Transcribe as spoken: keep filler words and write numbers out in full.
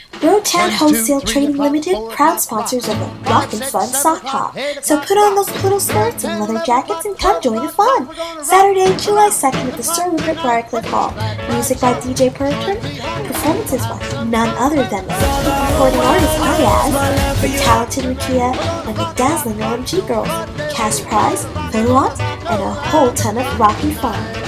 Rotan Wholesale Trading Limited, proud sponsors of the Rockin Fun Sock Hop. So put on those poodle skirts and leather jackets and come join the fun. Saturday, July second at the Sir Rupert Briercliffe Hall. Music by D J PreOrder. Performances by none other than the fifty recording artist I as, the talented Rukia, and the dazzling O M G girls. Cash prize, play lots, and a whole ton of rockin' fun.